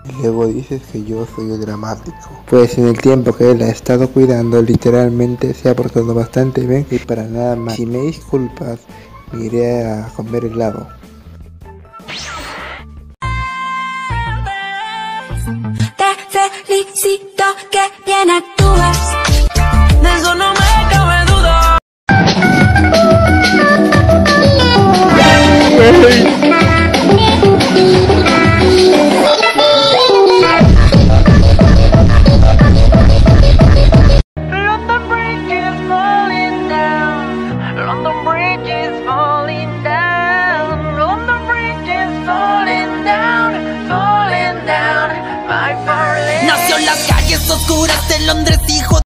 Y luego dices que yo soy dramático. Pues en el tiempo que él ha estado cuidando, literalmente se ha portado bastante bien y para nada más. Si me disculpas, me iré a comer helado. Te felicito, que bien actúas. De eso no me cabe duda. London Bridge is falling down. London Bridge is falling down. London Bridge is falling down. Falling down. My darling. Nació en las calles oscuras de Londres, hijo